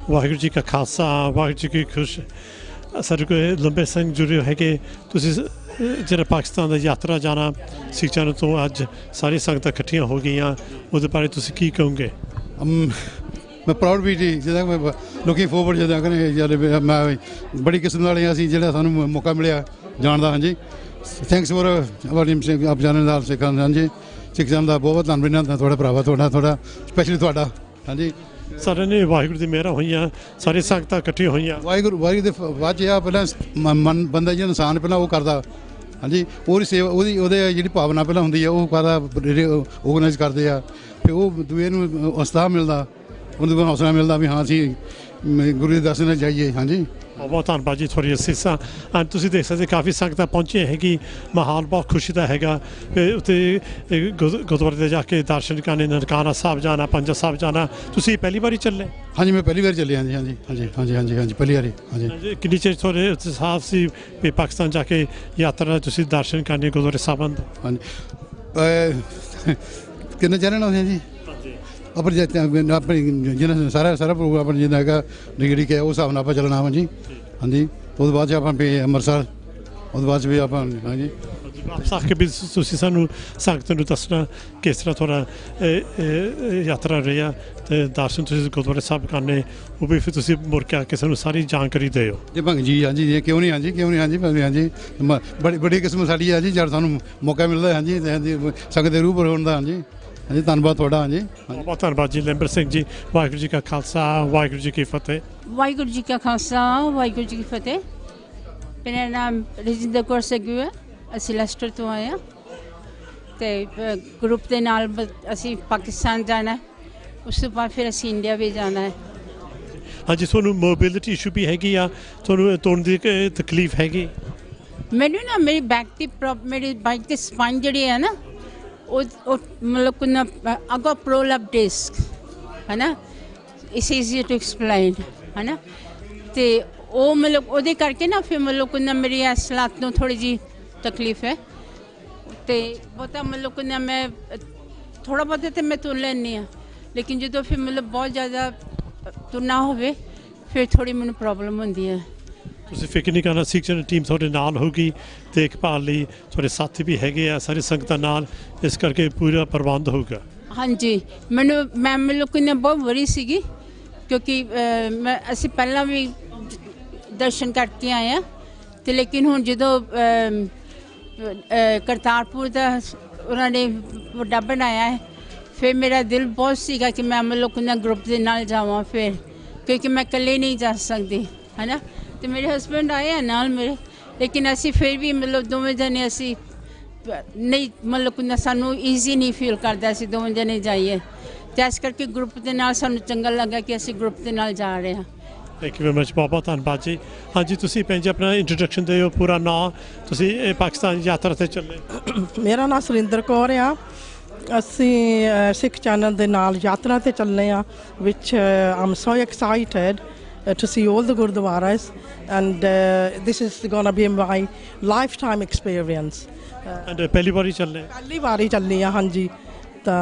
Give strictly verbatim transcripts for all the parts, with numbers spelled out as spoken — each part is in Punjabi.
वाहिगुरू जी का खालसा वाहिगुरू जी की खुश साढ़े को लंबे सिंह जुड़े है कि तुसी ਜਿਹੜਾ ਪਾਕਿਸਤਾਨ ਦਾ ਯਾਤਰਾ ਜਾਣਾ ਸਿੱਖਾਂ ਤੋਂ ਅੱਜ ਸਾਰੀ ਸੰਗਤਾਂ ਇਕੱਠੀਆਂ ਹੋ ਗਈਆਂ ਉਹਦੇ ਬਾਰੇ ਤੁਸੀਂ ਕੀ ਕਹੋਗੇ? ਮੈਂ ਪ੍ਰਾਊਡ ਵੀ ਜੀ ਜਿਹਦਾ ਮੈਂ ਲੁਕਿੰਗ ਫੋਰਵਰਡ ਜਿਹਦਾ ਕਹਿੰਦੇ ਜਦ ਮੈਂ ਬੜੀ ਕਿਸਮ ਵਾਲੇ ਅਸੀਂ ਜਿਹੜਾ ਸਾਨੂੰ ਮੌਕਾ ਮਿਲਿਆ ਜਾਣ ਦਾ। ਹਾਂਜੀ ਥੈਂਕਸ ਫੋਰ ਅਵਰ ਸਿੰਘ ਆਪ ਜਾਣ ਦਾ ਸਿੱਖਾਂ ਹਾਂਜੀ ਸਿੱਖਾਂ ਦਾ ਬਹੁਤ ਧੰਨਵਾਦ ਤੁਹਾਡਾ ਭਰਾਵਾ ਤੁਹਾਡਾ ਤੁਹਾਡਾ ਸਪੈਸ਼ਲੀ ਤੁਹਾਡਾ। ਹਾਂਜੀ ਸਾਰੇ ਨੇ ਵਾਹਿਗੁਰੂ ਦੀ ਮਿਹਰਾਂ ਹੋਈਆਂ ਸਾਰੀ ਸੰਗਤਾਂ ਇਕੱਠੀਆਂ ਹੋਈਆਂ। ਵਾਹਿਗੁਰੂ ਵਾਹਿਗੁਰੂ ਦੇ ਬਾਅਦ ਆ ਪਹਿਲਾਂ ਮਨ ਬੰਦਾ ਜਿਹੜਾ ਇਨਸਾਨ ਪਹਿਲਾਂ ਉਹ ਕਰਦਾ। ਹਾਂਜੀ ਉਹਦੀ ਸੇਵਾ ਉਹਦੀ ਉਹਦੇ ਜਿਹੜੀ ਭਾਵਨਾ ਪਹਿਲਾਂ ਹੁੰਦੀ ਆ ਉਹ ਕਰਦਾ ਔਰਗਨਾਈਜ਼ ਕਰਦੇ ਆ ਫਿਰ ਉਹ ਦੂਏ ਨੂੰ ਉਤਸ਼ਾਹ ਮਿਲਦਾ ਉਹਨੂੰ ਹੌਸਲਾ ਮਿਲਦਾ ਵੀ ਹਾਂ ਅਸੀਂ ਗੁਰੂ ਦੇ ਦਰਸ਼ਨ ਨਾਲ ਜਾਈਏ। ਹਾਂਜੀ ਬਹੁਤ ਧੰਨਵਾਦ ਜੀ ਤੁਹਾਡੀ ਅਸੀਸਾਂ। ਅੱਜ ਤੁਸੀਂ ਦੇਖ ਸਕਦੇ ਕਾਫੀ ਸੰਗਤਾਂ ਪਹੁੰਚੀਆਂ ਹੈਗੀ ਮਾਹੌਲ ਬਹੁਤ ਖੁਸ਼ੀ ਦਾ ਹੈਗਾ। ਉੱਥੇ ਗੁਰਦੁਆਰੇ 'ਤੇ ਜਾ ਕੇ ਦਰਸ਼ਨ ਕਰਨੇ ਨਨਕਾਣਾ ਸਾਹਿਬ ਜਾਣਾ ਪੰਜਾ ਸਾਹਿਬ ਜਾਣਾ। ਤੁਸੀਂ ਪਹਿਲੀ ਵਾਰੀ ਚੱਲੇ? ਹਾਂਜੀ ਮੈਂ ਪਹਿਲੀ ਵਾਰ ਚੱਲਿਆ ਹਾਂਜੀ ਹਾਂਜੀ ਹਾਂਜੀ ਹਾਂਜੀ ਹਾਂਜੀ ਹਾਂਜੀ ਪਹਿਲੀ ਵਾਰੀ। ਹਾਂਜੀ ਕਿੰਨੀ ਚਿਰ ਤੁਹਾਡੇ ਉਤਸ਼ਾਹ ਸੀ ਵੀ ਪਾਕਿਸਤਾਨ ਜਾ ਕੇ ਯਾਤਰਾ ਤੁਸੀਂ ਦਰਸ਼ਨ ਕਰਨੇ ਗੁਰਦੁਆਰੇ ਸਾਹਿਬਾਂ ਦੇ? ਹਾਂਜੀ ਕਿੰਨੇ ਚਿਰ ਨਾਲ ਜੀ ਆਪਣੀ ਆਪਣੀ ਜਿਹਨਾਂ ਸਾਰਾ ਸਾਰਾ ਪ੍ਰੋਗਰਾਮ ਆਪਣਾ ਜਿੰਨਾ ਹੈਗਾ ਡਿਗਰੀ ਕਿ ਉਸ ਹਿਸਾਬ ਨਾਲ ਆਪਾਂ ਚੱਲਣਾ ਵਾ ਜੀ। ਹਾਂਜੀ ਉਹਦੇ ਬਾਅਦ 'ਚ ਆਪਾਂ ਵੀ ਅੰਮ੍ਰਿਤਸਰ ਉਹਦੇ ਬਾਅਦ 'ਚ ਵੀ ਆਪਾਂ ਹਾਂਜੀ ਵਾਪਸ ਆ ਕੇ ਵੀ ਤੁਸੀਂ ਸਾਨੂੰ ਸੰਗਤ ਨੂੰ ਦੱਸਣਾ ਕਿਸ ਤਰ੍ਹਾਂ ਤੁਹਾਡਾ ਯਾਤਰਾ ਰਿਹਾ ਅਤੇ ਦਰਸ਼ਨ ਤੁਸੀਂ ਗੁਰਦੁਆਰੇ ਸਾਹਿਬ ਕਰਨੇ ਉਹ ਵੀ ਫਿਰ ਤੁਸੀਂ ਮੁੜ ਕੇ ਆ ਕੇ ਸਾਨੂੰ ਸਾਰੀ ਜਾਣਕਾਰੀ ਦਿਓ ਜੀ। ਭੰਗ ਜੀ ਹਾਂਜੀ ਜੀ ਕਿਉਂ ਨਹੀਂ ਹਾਂਜੀ ਕਿਉਂ ਨਹੀਂ ਹਾਂਜੀ ਹਾਂਜੀ ਬੜੀ ਬੜੀ ਕਿਸਮਤ ਸਾਡੀ ਹੈ ਜੀ ਜਦ ਸਾਨੂੰ ਮੌਕਾ ਮਿਲਦਾ ਹਾਂਜੀ ਸੰਗਤ ਦੇ ਰੂਬਰੂ ਹੋਣ ਦਾ। ਹਾਂਜੀ ਹਾਂਜੀ ਧੰਨਵਾਦ ਤੁਹਾਡਾ। ਹਾਂਜੀ ਬਹੁਤ ਧੰਨਵਾਦ ਜੀ ਲੈਂਬਰ ਸਿੰਘ ਜੀ। ਵਾਹਿਗੁਰੂ ਜੀ ਕਾ ਖਾਲਸਾ ਵਾਹਿਗੁਰੂ ਜੀ ਕੀ ਫਤਿਹ। ਵਾਹਿਗੁਰੂ ਜੀ ਕਾ ਖਾਲਸਾ ਵਾਹਿਗੁਰੂ ਜੀ ਕੀ ਫਤਿਹ। ਮੇਰਾ ਨਾਮ ਰਜਿੰਦਰ ਕੌਰ ਸੱਗੂ ਹੈ। ਅਸੀਂ ਲੈਸਟਰ ਤੋਂ ਆਏ ਹਾਂ ਅਤੇ ਗਰੁੱਪ ਦੇ ਨਾਲ ਅਸੀਂ ਪਾਕਿਸਤਾਨ ਜਾਣਾ ਉਸ ਤੋਂ ਬਾਅਦ ਫਿਰ ਅਸੀਂ ਇੰਡੀਆ ਵੀ ਜਾਣਾ ਹੈ। ਹਾਂਜੀ ਤੁਹਾਨੂੰ ਮੋਬਿਲਿਟੀ ਇਸ਼ੂ ਵੀ ਹੈਗੀ ਆ ਤੁਹਾਨੂੰ ਤੁਰਨ ਦੀ ਤਕਲੀਫ ਹੈਗੀ? ਮੈਨੂੰ ਨਾ ਮੇਰੀ ਬੈਕ ਦੀ ਪ੍ਰੋਬ ਮੇਰੀ ਬਾਈਕ ਦੀ ਸਪਾਈਨ ਜਿਹੜੀ ਹੈ ਨਾ ਉਹ ਉਹ ਮਤਲਬ ਕੁ ਨਾ ਅੱਗੋਂ ਪ੍ਰੋਲੈਪ ਡਿਸਕ ਹੈ ਨਾ ਇਟਸ ਈਜ਼ੀ ਟੂ ਐਕਸਪਲੇਨ ਹੈ ਨਾ ਅਤੇ ਉਹ ਮਤਲਬ ਉਹਦੇ ਕਰਕੇ ਨਾ ਫਿਰ ਮਤਲਬ ਕੁ ਨਾ ਮੇਰੀ ਇਸ ਲੱਤ ਨੂੰ ਥੋੜ੍ਹੀ ਜਿਹੀ ਤਕਲੀਫ ਹੈ ਅਤੇ ਬਹੁਤਾ ਮਤਲਬ ਕੁ ਨਾ ਮੈਂ ਥੋੜ੍ਹਾ ਬਹੁਤਾ ਤਾਂ ਮੈਂ ਤੁਰ ਲੈਂਦੀ ਹਾਂ ਲੇਕਿਨ ਜਦੋਂ ਫਿਰ ਮਤਲਬ ਬਹੁਤ ਜ਼ਿਆਦਾ ਤੁਰਨਾ ਹੋਵੇ ਫਿਰ ਥੋੜ੍ਹੀ ਮੈਨੂੰ ਪ੍ਰੋਬਲਮ ਹੁੰਦੀ ਹੈ। ਤੁਸੀਂ ਫਿਕਰ ਨਹੀਂ ਕਰਨਾ ਸਿੱਖਾਂ ਦੀ ਟੀਮ ਤੁਹਾਡੇ ਨਾਲ ਹੋਊਗੀ ਦੇਖਭਾਲ ਲਈ ਤੁਹਾਡੇ ਸਾਥੀ ਵੀ ਹੈਗੇ ਆ ਸਾਰੀ ਸੰਗਤਾਂ ਨਾਲ ਇਸ ਕਰਕੇ ਪੂਰਾ ਪ੍ਰਬੰਧ ਹੋਊਗਾ। ਹਾਂਜੀ ਮੈਨੂੰ ਮੈਂ ਮੈਨੂੰ ਕੋਈ ਨਾ ਬਹੁਤ ਵਰੀ ਸੀਗੀ ਕਿਉਂਕਿ ਮੈਂ ਅਸੀਂ ਪਹਿਲਾਂ ਵੀ ਦਰਸ਼ਨ ਕਰਕੇ ਆਏ ਹਾਂ ਅਤੇ ਲੇਕਿਨ ਹੁਣ ਜਦੋਂ ਕਰਤਾਰਪੁਰ ਦਾ ਉਹਨਾਂ ਨੇ ਵੱਡਾ ਬਣਾਇਆ ਹੈ ਫਿਰ ਮੇਰਾ ਦਿਲ ਬਹੁਤ ਸੀਗਾ ਕਿ ਮੈਂ ਮਤਲਬ ਕੋਈ ਗਰੁੱਪ ਦੇ ਨਾਲ ਜਾਵਾਂ ਫਿਰ ਕਿਉਂਕਿ ਮੈਂ ਇਕੱਲੇ ਨਹੀਂ ਜਾ ਸਕਦੀ ਹੈ ਨਾ ਅਤੇ ਮੇਰੇ ਹਸਬੈਂਡ ਆਏ ਆ ਨਾਲ ਮੇਰੇ ਲੇਕਿਨ ਅਸੀਂ ਫਿਰ ਵੀ ਮਤਲਬ ਦੋਵੇਂ ਜਣੇ ਅਸੀਂ ਨਹੀਂ ਮਤਲਬ ਕੋਈ ਸਾਨੂੰ ਈਜ਼ੀ ਨਹੀਂ ਫੀਲ ਕਰਦਾ ਅਸੀਂ ਦੋਵੇਂ ਜਣੇ ਜਾਈਏ ਅਤੇ ਇਸ ਕਰਕੇ ਗਰੁੱਪ ਦੇ ਨਾਲ ਸਾਨੂੰ ਚੰਗਾ ਲੱਗਾ ਕਿ ਅਸੀਂ ਗਰੁੱਪ ਦੇ ਨਾਲ ਜਾ ਰਹੇ ਹਾਂ। ਥੈਂਕ ਯੂ ਵੈਰੀ ਮਚ ਬਹੁਤ ਬਹੁਤ ਧੰਨਵਾਦ ਜੀ। ਹਾਂਜੀ ਤੁਸੀਂ ਭੈਣ ਜੀ ਆਪਣਾ ਇੰਟਰੋਡਕਸ਼ਨ ਦਿਓ ਪੂਰਾ ਨਾਂ ਤੁਸੀਂ ਇਹ ਪਾਕਿਸਤਾਨ ਯਾਤਰਾ 'ਤੇ ਚੱਲੇ? ਮੇਰਾ ਨਾਂ ਸੁਰਿੰਦਰ ਕੌਰ ਆ। ਅਸੀਂ ਸਿੱਖ ਚੈਨਲ ਦੇ ਨਾਲ ਯਾਤਰਾ 'ਤੇ ਚੱਲੇ ਹਾਂ ਵਿਚ I'm so excited to see all the gurdwaras and uh, this is going to be my lifetime experience. And ਪਹਿਲੀ ਵਾਰੀ ਚੱਲੇ? ਪਹਿਲੀ ਵਾਰੀ ਚੱਲੀ ਆ ਹਾਂਜੀ ਤਾਂ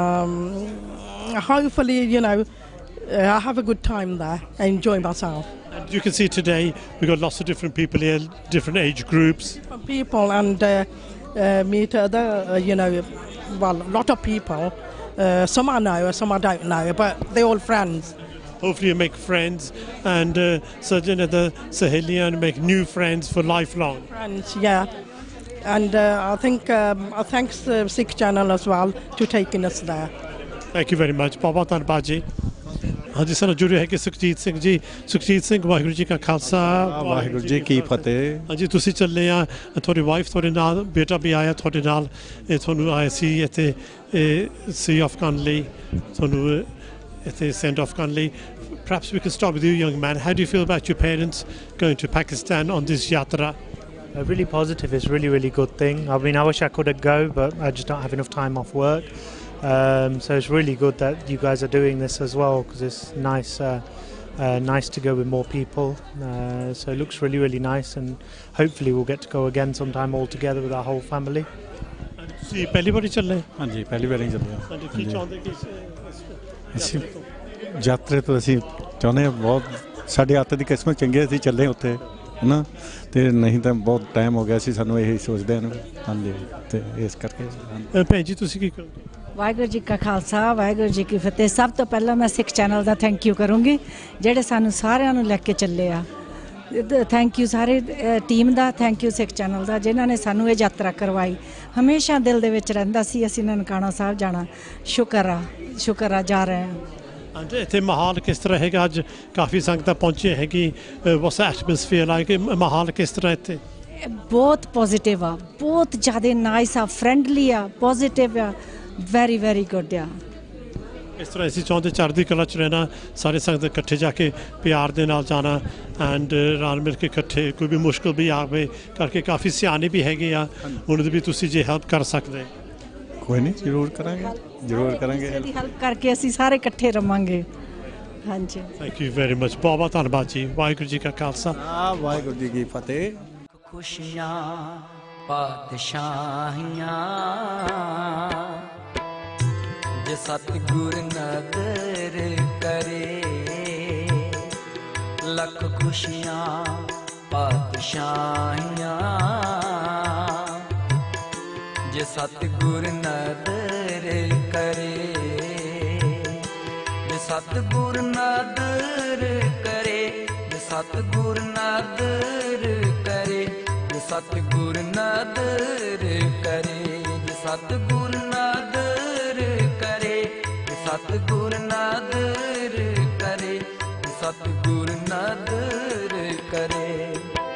hopefully you know I have a good time there. I enjoy myself. And you can see today we've got lots of different people here, different age groups. Different people and uh, uh, meet other uh, you know well a lot of people. Uh, some I know, some I don't know, but they're all friends. Hopefully you make friends and uh, certain other Sahelian and make new friends for lifelong. Friends, yeah. And uh, I think um, I thanks the Sikh channel as well to taking us there. Thank you very much. Baba ਧੰਨਵਾਦ ਜੀ। ਹਾਂਜੀ ਸਾਨੂੰ ਜੁੜੇ ਹੈਗੇ ਸੁਖਜੀਤ ਸਿੰਘ ਜੀ। ਸੁਖਜੀਤ ਸਿੰਘ ਵਾਹਿਗੁਰੂ ਜੀ ਕਾ ਖਾਲਸਾ ਵਾਹਿਗੁਰੂ ਜੀ ਕੀ ਫਤਿਹ। ਹਾਂਜੀ ਤੁਸੀਂ ਚੱਲੇ ਆ ਤੁਹਾਡੀ ਵਾਈਫ ਤੁਹਾਡੇ ਨਾਲ ਬੇਟਾ ਵੀ ਆਇਆ ਤੁਹਾਡੇ ਨਾਲ ਇਹ ਤੁਹਾਨੂੰ ਆਏ ਸੀ ਇੱਥੇ ਸੀ ਆਫ ਕਰਨ ਲਈ ਤੁਹਾਨੂੰ ਇੱਥੇ ਸੈਂਡ ਆਫ ਕਰਨ ਲਈ। Perhaps we can start with you, young man. How do you feel about your parents going to Pakistan on this yatra? Uh, really positive. It's a really, really good thing. I mean, I wish I could go, but I just don't have enough time off work. Um, so it's really good that you guys are doing this as well because it's nice, uh, uh, nice to go with more people. Uh, so it looks really, really nice, and hopefully we'll get to go again sometime all together with our whole family. ਤੁਸੀਂ ਪਹਿਲੀ ਵਾਰੀ ਚੱਲੇ? ਹਾਂਜੀ ਪਹਿਲੀ ਵਾਰੀ ਚੱਲੇ। ਹਾਂਜੀ ਕੀ ਚਾਹੁੰਦੇ ਕਿ ਅਸੀਂ ਯਾਤਰੇ ਤੋਂ ਅਸੀਂ ਚਾਹੁੰਦੇ ਹਾਂ ਬਹੁਤ ਸਾਡੇ ਹੱਥ ਦੀ ਕਿਸਮਤ ਚੰਗੀ ਅਸੀਂ ਚੱਲੇ ਉੱਥੇ ਹੈ ਨਾ, ਤੇ ਨਹੀਂ ਤਾਂ ਬਹੁਤ ਟਾਈਮ ਹੋ ਗਿਆ ਸੀ ਸਾਨੂੰ ਇਹੀ ਸੋਚਦੇ ਹਨ। ਹਾਂਜੀ, ਤੇ ਇਸ ਕਰਕੇ ਅ, ਭੈਣ ਜੀ ਤੁਸੀਂ ਕੀ ਕਹੋਗੇ? ਵਾਹਿਗੁਰੂ ਜੀ ਕਾ ਖਾਲਸਾ ਵਾਹਿਗੁਰੂ ਜੀ ਕੀ ਫਤਿਹ। ਸਭ ਤੋਂ ਪਹਿਲਾਂ ਮੈਂ ਸਿੱਖ ਚੈਨਲ ਦਾ ਥੈਂਕ ਯੂ ਕਰੂੰਗੀ ਜਿਹੜੇ ਸਾਨੂੰ ਸਾਰਿਆਂ ਨੂੰ ਲੈ ਕੇ ਚੱਲੇ ਆ। ਥੈਂਕ ਯੂ ਸਾਰੇ ਟੀਮ ਦਾ, ਥੈਂਕ ਯੂ ਸਿੱਖ ਚੈਨਲ ਦਾ ਜਿਨ੍ਹਾਂ ਨੇ ਸਾਨੂੰ ਇਹ ਯਾਤਰਾ ਕਰਵਾਈ। ਹਮੇਸ਼ਾ ਦਿਲ ਦੇ ਵਿੱਚ ਰਹਿੰਦਾ ਸੀ ਅਸੀਂ ਨਨਕਾਣਾ ਸਾਹਿਬ ਜਾਣਾ। ਸ਼ੁਕਰ ਆ ਸ਼ੁਕਰ ਆ ਜਾ ਰਹੇ ਹਾਂ। ਹਾਂਜੀ, ਇੱਥੇ ਮਾਹੌਲ ਕਿਸ ਤਰ੍ਹਾਂ ਹੈਗਾ? ਅੱਜ ਕਾਫੀ ਸੰਗਤਾਂ ਪਹੁੰਚੀ ਹੈਗੀ, ਵਾਟਸ ਐਟਮੋਸਫੀਅਰ ਲਾਈਕ? ਮਾਹੌਲ ਕਿਸ ਤਰ੍ਹਾਂ ਇੱਥੇ? ਬਹੁਤ ਪੋਜ਼ਿਟਿਵ ਆ, ਬਹੁਤ ਜ਼ਿਆਦਾ ਨਾਈਸ ਆ, ਫਰੈਂਡਲੀ ਆ, ਪੋਜ਼ਿਟਿਵ ਆ, ਵੈਰੀ ਵੈਰੀ ਗੁੱਡ ਆ। ਇਸ ਤਰ੍ਹਾਂ ਅਸੀਂ ਚਾਹੁੰਦੇ ਚੜ੍ਹਦੀ ਕਲਾ 'ਚ ਰਹਿਣਾ, ਸਾਰੇ ਸੰਗਤ ਇਕੱਠੇ ਜਾ ਕੇ ਪਿਆਰ ਦੇ ਨਾਲ ਜਾਣਾ ਐਂਡ ਰਲ ਮਿਲ ਕੇ ਇਕੱਠੇ। ਕੋਈ ਵੀ ਮੁਸ਼ਕਿਲ ਵੀ ਆਵੇ ਕਰਕੇ ਕਾਫੀ ਸਿਆਣੇ ਵੀ ਹੈਗੇ ਆ, ਉਹਨਾਂ ਦੀ ਵੀ ਤੁਸੀਂ ਜੇ ਹੈਲਪ ਕਰ ਸਕਦੇ। ਕੋਈ ਨਹੀਂ, ਜ਼ਰੂਰ ਕਰਾਂਗੇ ਜ਼ਰੂਰ ਕਰਾਂਗੇ ਦੀ ਹੈਲਪ ਕਰਕੇ ਅਸੀਂ ਸਾਰੇ ਇਕੱਠੇ ਰਵਾਂਗੇ। ਹਾਂਜੀ, ਥੈਂਕ ਯੂ ਵੈਰੀ ਮਚ, ਬਹੁਤ ਬਹੁਤ ਧੰਨਵਾਦ ਜੀ। ਵਾਹਿਗੁਰੂ ਜੀ ਕਾ ਖਾਲਸਾ ਵਾਹਿਗੁਰੂ ਜੀ ਕੀ ਫਤਿਹ। ਖੁਸ਼ੀਆਂ ਪਾਤਸ਼ਾਹੀਆਂ ਜੇ ਸਤਿਗੁਰ ਨਦਰ ਕਰੇ, ਲੱਖ ਖੁਸ਼ੀਆਂ ਪਾਤਸ਼ਾਹੀਆਂ ਜੇ ਸਤਿਗੁਰ ਨਦਰ ਕਰੇ, ਜੇ ਸਤਿਗੁਰ ਨਦਰ ਕਰੇ, ਜੇ ਸਤਿਗੁਰ ਨਦਰ ਕਰੇ, ਜੇ ਸਤਿਗੁਰ ਨਦਰ ਕਰੇ, ਜੇ ਸਤਿਗੁਰ ਨਦਰ ਕਰੇ, ਜੇ ਸਤਿਗੁਰ ਨਦਰ ਕਰੇ, ਜੇ ਸਤਿਗੁਰ ਨਦਰ ਕਰੇ,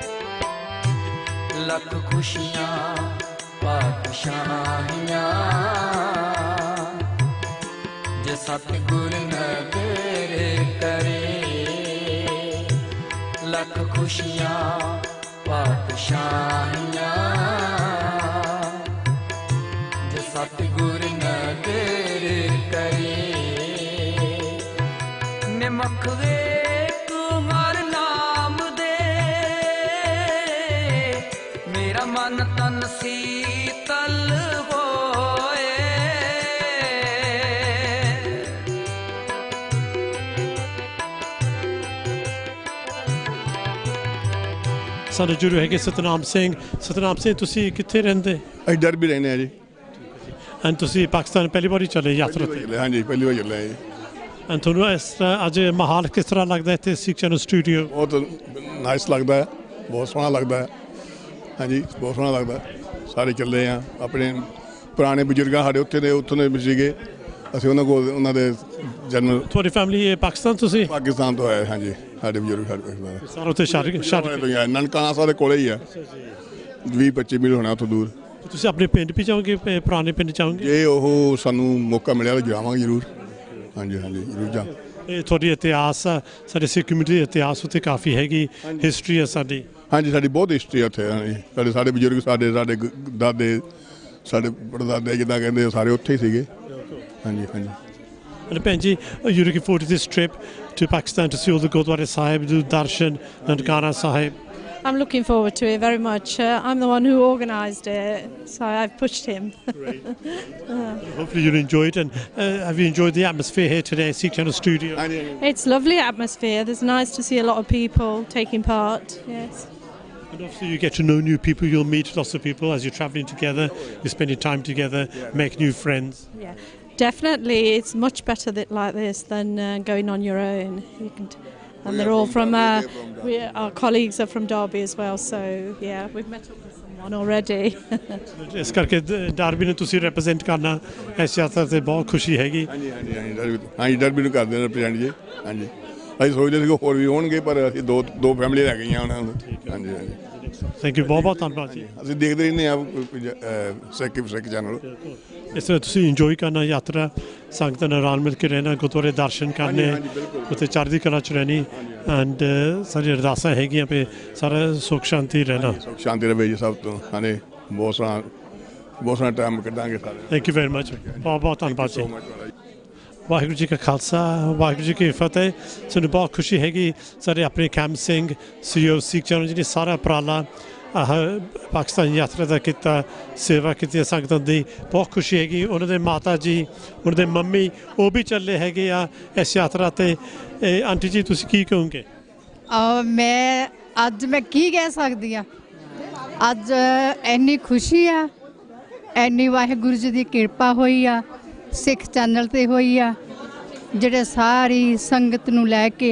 ਲੱਖ ਖੁਸ਼ੀਆਂ ਪਾਤਸ਼ਾਹੀਆਂ ਜੇ ਸਤਿਗੁਰ ਨਦਰ ਕਰੇ, ਲੱਖ ਖੁਸ਼ੀਆਂ ਪਾਤਸ਼ਾਹੀਆਂ ਜੇ ਸਤਿਗੁਰ ਨਦਰ ਕਰੇ। ਨਿਮਖ ਵੇਖ ਹਰ ਨਾਮ ਦੇ, ਮੇਰਾ ਮਨ ਤਨ ਸੀਤਲ ਹੋਏ, ਸਾਡੇ ਜੁੜੇ ਹੈਗੇ ਸਤਨਾਮ ਸਿੰਘ। ਸਤਨਾਮ ਸਿੰਘ ਤੁਸੀਂ ਕਿੱਥੇ ਰਹਿੰਦੇ? ਅਸੀਂ ਡਰਬੀ ਰਹਿੰਦੇ ਹਾਂ ਜੀ। ਐਂਡ ਤੁਸੀਂ ਪਾਕਿਸਤਾਨ ਪਹਿਲੀ ਵਾਰੀ ਚੱਲੇ ਯਾਤਰਾ ਤੇ? ਚੱਲੇ ਹਾਂਜੀ, ਪਹਿਲੀ ਵਾਰ ਚੱਲੇ ਹਾਂ ਜੀ। ਐਂਡ ਤੁਹਾਨੂੰ ਇਸ ਤਰ੍ਹਾਂ ਅੱਜ ਮਾਹੌਲ ਕਿਸ ਤਰ੍ਹਾਂ ਲੱਗਦਾ ਇੱਥੇ ਸਿੱਖ ਚੈਨਲ ਸਟੂਡੀਓ? ਬਹੁਤ ਨਾਈਸ ਲੱਗਦਾ ਹੈ, ਬਹੁਤ ਸੋਹਣਾ ਲੱਗਦਾ ਹੈ। ਹਾਂਜੀ, ਬਹੁਤ ਸੋਹਣਾ ਲੱਗਦਾ। ਸਾਰੇ ਚੱਲੇ ਆ, ਆਪਣੇ ਪੁਰਾਣੇ ਬਜ਼ੁਰਗਾਂ ਸਾਡੇ ਉੱਥੇ ਦੇ ਉੱਥੋਂ ਦੇ ਸੀਗੇ, ਅਸੀਂ ਉਹਨਾਂ ਕੋਲ ਉਹਨਾਂ ਦੇ ਜਨਮ। ਤੁਹਾਡੀ ਫੈਮਿਲੀ ਪਾਕਿਸਤਾਨ ਤੁਸੀਂ? ਪਾਕਿਸਤਾਨ ਤੋਂ ਆਏ ਹਾਂਜੀ, ਸਾਡੇ ਬਜ਼ੁਰਗ ਸਾਡੇ ਸਾਰੇ ਉੱਥੇ ਸ਼ਾਦੀ ਸ਼ਾਦੀ ਤੋਂ ਆਏ। ਨਨਕਾਣਾ ਸਾਹਿਬ ਦੇ ਕੋਲੇ ਹੀ ਆ, ਵੀਹ ਪੱਚੀ ਮੀਲ ਹੋਣਾ ਉੱਥੋਂ ਦੂਰ। ਤੁਸੀਂ ਆਪਣੇ ਪਿੰਡ ਵੀ ਜਾਓਗੇ, ਪੁਰਾਣੇ ਪਿੰਡ ਜਾਓਗੇ? ਜੇ ਉਹ ਸਾਨੂੰ ਮੌਕਾ ਮਿਲਿਆ ਤਾਂ ਜਾਵਾਂਗੇ ਜ਼ਰੂਰ। ਹਾਂਜੀ ਹਾਂਜੀ, ਜ਼ਰੂਰ ਜਾ। ਇਹ ਤੁਹਾਡੀ ਇਤਿਹਾਸ ਆ, ਸਾਡੇ ਸਿੱਖ ਕਮਿਊਨਿਟੀ ਦੇ ਇਤਿਹਾਸ ਉੱਤੇ ਕਾਫੀ ਹੈਗੀ, ਹਿਸਟਰੀ ਹੈ ਸਾਡੀ। ਹਾਂਜੀ, ਸਾਡੀ ਬਹੁਤ ਹਿਸਟਰੀ ਹੈ ਉੱਥੇ। ਹਾਂਜੀ, ਸਾਡੇ ਸਾਡੇ ਬਜ਼ੁਰਗ, ਸਾਡੇ ਸਾਡੇ ਦਾਦੇ, ਸਾਡੇ ਪੜਦਾਦੇ ਜਿੱਦਾਂ ਕਹਿੰਦੇ ਸਾਰੇ ਉੱਥੇ ਹੀ ਸੀਗੇ। ਹਾਂਜੀ ਹਾਂਜੀ। And Benji, are you looking forward to this trip to Pakistan to see all the Gurdwara Sahib, do darshan, Nandkana Sahib? I'm looking forward to it very much. Uh, I'm the one who organised it, so I've pushed him. Great. uh, Hopefully you'll enjoy it. And uh, have you enjoyed the atmosphere here today at Sikh Channel Studio? It's lovely atmosphere. It's nice to see a lot of people taking part. Yes. And obviously you get to know new people. You'll meet lots of people as you're travelling together. You're spending time together, make new friends. Yeah. Definitely, it's much better that like this than uh, going on your own. You can, t- and they're all from. Uh, we, our colleagues are from Derby as well, so yeah, we've met up with someone already. ਇਸ ਕਰਕੇ ਡਰਬੀ ਨੂੰ ਤੁਸੀਂ ਰਿਪਰੈਜ਼ੈਂਟ ਕਰਨਾ ਇਸ ਯਾਤਰਾ ਤੇ ਬਹੁਤ ਖੁਸ਼ੀ ਹੈਗੀ। ਹਾਂਜੀ ਹਾਂਜੀ ਹਾਂਜੀ, ਡਰਬੀ ਹਾਂਜੀ ਡਰਬੀ ਨੂੰ ਕਰਦੇ ਰਿਪਰੈਜ਼ੈਂਟ ਜੀ। ਹਾਂਜੀ, ਅਸੀਂ ਸੋਚਦੇ ਸੀ ਕਿ ਹੋਰ ਵੀ ਹੋਣਗੇ, ਪਰ ਅਸੀਂ ਦੋ ਦੋ ਫੈਮਿਲੀ ਰਹਿ ਗਈਆਂ ਉਹਨਾਂ ਨੂੰ। ਹਾਂਜੀ ਹਾਂਜੀ, ਥੈਂਕ ਯੂ, ਬਹੁਤ ਬਹੁਤ ਧੰਨਵਾਦ ਜੀ। ਅਸੀਂ ਦੇਖਦੇ ਰਹਿੰਦੇ ਹਾਂ ਸਿੱਖ ਸਿੱਖ ਚੈਨਲ। ਇਸ ਤਰ੍ਹਾਂ ਤੁਸੀਂ ਇੰਜੋਏ ਕਰਨਾ ਯਾਤਰਾ, ਸੰਗਤਾਂ ਨਾਲ ਰਲ ਮਿਲ ਕੇ ਰਹਿਣਾ, ਗੁਰਦੁਆਰੇ ਦਰਸ਼ਨ ਕਰਨੇ, ਉੱਥੇ ਚੜ੍ਹਦੀ ਕਲਾ 'ਚ ਰਹਿਣੀ ਐਂਡ ਸਾਡੀ ਅਰਦਾਸਾਂ ਹੈਗੀਆਂ ਵੀ ਸਾਰਾ ਸੁੱਖ ਸ਼ਾਂਤੀ ਰਹਿਣਾ। ਸੁੱਖ ਸ਼ਾਂਤੀ ਰਹੇ ਜੀ ਸਭ ਤੋਂ। ਹਾਂਜੀ, ਬਹੁਤ ਸੋਹਣਾ ਬਹੁਤ ਸੋਹਣਾ ਟਾਈਮ ਕੱਢਾਂਗੇ ਸਾਰੇ। ਥੈਂਕ ਯੂ ਵੈਰੀ ਮਚ, ਬਹੁਤ ਬਹੁਤ ਧੰਨਵਾਦ ਜੀ। ਵਾਹਿਗੁਰੂ ਜੀ ਕਾ ਖਾਲਸਾ, ਵਾਹਿਗੁਰੂ ਜੀ ਕੀ ਫਤਿਹ। ਸਾਨੂੰ ਬਹੁਤ ਖੁਸ਼ੀ ਹੈਗੀ ਸਾਡੇ ਆਪਣੇ ਕੈਮ ਸਿੰਘ ਸੀਓ ਸਿੱਖ ਚੈਨਲ ਜਿਹਨੇ ਸਾਰਾ ਉਪਰਾਲਾ ਆਹ ਪਾਕਿਸਤਾਨ ਯਾਤਰਾ ਦਾ ਕੀਤਾ, ਸੇਵਾ ਕੀਤੀ ਸੰਗਤਾਂ ਦੀ, ਬਹੁਤ ਖੁਸ਼ੀ ਹੈਗੀ। ਉਹਨਾਂ ਦੇ ਮਾਤਾ ਜੀ, ਉਹਨਾਂ ਦੇ ਮੰਮੀ, ਉਹ ਵੀ ਚੱਲੇ ਹੈਗੇ ਆ ਇਸ ਯਾਤਰਾ 'ਤੇ। ਆਂਟੀ ਜੀ ਤੁਸੀਂ ਕੀ ਕਹੋਗੇ? मैं अज मैं की कह सकती हाँ अज इन्नी खुशी आ इन्नी वाहिगुरू जी की कृपा हुई आ सिख चैनल ते हुई आ ਜਿਹੜੇ सारी संगत नूं लैके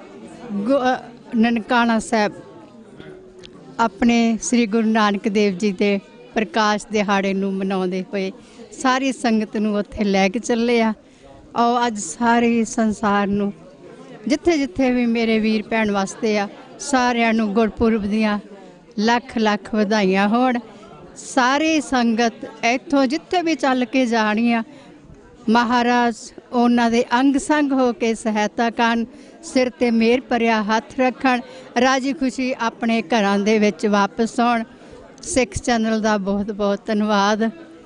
ननकाना साहब अपने श्री गुरु नानक देव जी के प्रकाश दिहाड़े नूं मनाउंदे होए सारी संगत नूं उत्थे लैके चले आ और अज सारे संसार नूं जिथे जिथे भी मेरे वीर भैन वास्ते आ सारिआं नूं गुरपुरब दियां लख लख वधाइयां होण सारी संगत इत्थों जिथे भी चल के जाणी आ महाराज उन्हां दे अंग संग हो के सहायता करन सिर ते मेहर भरिया हथ रखण राजी खुशी अपने घरां दे विच वापस आउण सिख चैनल दा बहुत बहुत धन्नवाद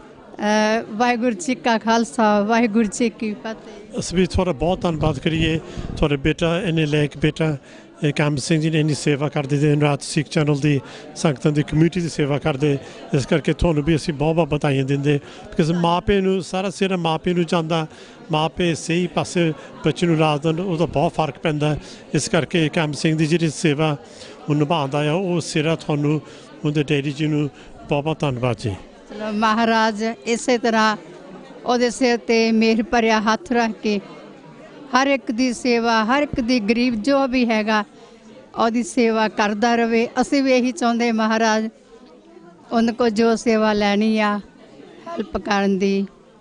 वाहिगुरू जी का खालसा वाहिगुरू जी की फतेह। ਅਸੀਂ ਵੀ ਤੁਹਾਡਾ ਬਹੁਤ ਧੰਨਵਾਦ ਕਰੀਏ ਤੁਹਾਡੇ ਬੇਟਾ ਇਹਨੇ ਲਾਇਕ ਬੇਟਾ ਕੰਮ ਸਿੰਘ ਜੀ ਨੇ ਇੰਨੀ ਸੇਵਾ ਕਰਦੇ ਦਿਨ ਰਾਤ ਸਿੱਖ ਚੈਨਲ ਦੀ ਸੰਗਤਾਂ ਦੀ ਕਮਿਊਨਿਟੀ ਦੀ ਸੇਵਾ ਕਰਦੇ ਇਸ ਕਰਕੇ ਤੁਹਾਨੂੰ ਵੀ ਅਸੀਂ ਬਹੁਤ ਬਹੁਤ ਵਧਾਈਆਂ ਦਿੰਦੇ ਬਿਕਾਜ਼ ਮਾਪੇ ਨੂੰ ਸਾਰਾ ਸਿਰ ਮਾਪੇ ਨੂੰ ਜਾਂਦਾ ਮਾਪੇ ਸਹੀ ਪਾਸੇ ਬੱਚੇ ਨੂੰ ਲਾ ਦੇਣ ਉਹਦਾ ਬਹੁਤ ਫਰਕ ਪੈਂਦਾ ਇਸ ਕਰਕੇ ਕੰਮ ਸਿੰਘ ਦੀ ਜਿਹੜੀ ਸੇਵਾ ਉਹ ਨਿਭਾਉਂਦਾ ਆ ਉਹ ਸਿਰਾ ਤੁਹਾਨੂੰ ਉਹਦੇ ਡੈਡੀ ਜੀ ਨੂੰ ਬਹੁਤ ਬਹੁਤ ਧੰਨਵਾਦ ਜੀ। ਚਲੋ ਮਹਾਰਾਜ ਇਸੇ ਤਰ੍ਹਾਂ ਉਹਦੇ ਸਿਰ ਤੇ ਮਿਹਰ ਭਰਿਆ ਹੱਥ ਰੱਖ ਕੇ हर एक दी सेवा हर एक दी गरीब जो भी हैगा ਉਹਦੀ सेवा करता रहे असी भी यही चाहते महाराज उनको जो सेवा लैनी आ हैल्प करन दी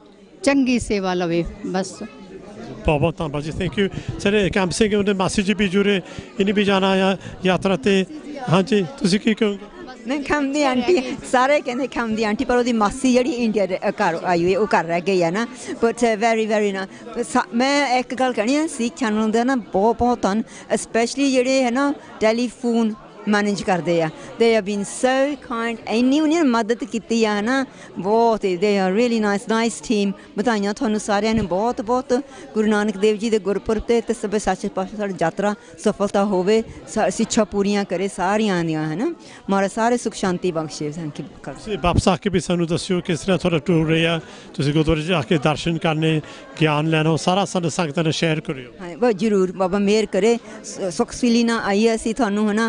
चंगी सेवा लवे बस। बहुत बहुत धन्यवाद जी thank you sir Kamp Singh उन्हें मासी जी भी जुड़े इन्हें भी जाना आया यात्रा ते हाँ जी तुसी की कहोगे? मैं खम दी आंटी सारे कहते खम दी आंटी पर वो मासी जी इंडिया घर आई हुई है वो घर रह गई है ना बट वेरी वेरी ना मैं एक गल कहनी है सिख चैनल का ना बहुत बहुत धन स्पैशली जेडे है ना टैलीफोन मैनेज करते हैं they have been so kind इन्नी उन्हें मदद की है ना बहुत they are really nice nice team बधाइयां थानू सारिਆਂ ਨੂੰ बहुत बहुत गुरु नानक देव जी के गुरपुरब ते ते सब सच पातशाह साडी यात्रा सफलता होवे शिक्षा पूरियां करे सारियां दियां है ना मारा सारे सुख शांति बख्शे थैंक यू। वापस आके भी सानू दस्सियो किस तरह थोड़ा टूर रहा तुसीं गुरुद्वारे जाके दर्शन करने ज्ञान लैना सारा साडे संगतां नाल शेयर करियो। हाँ बहुत जरूर बाबा मेहर करे सुख सलीना ना आई असीं थानू है ना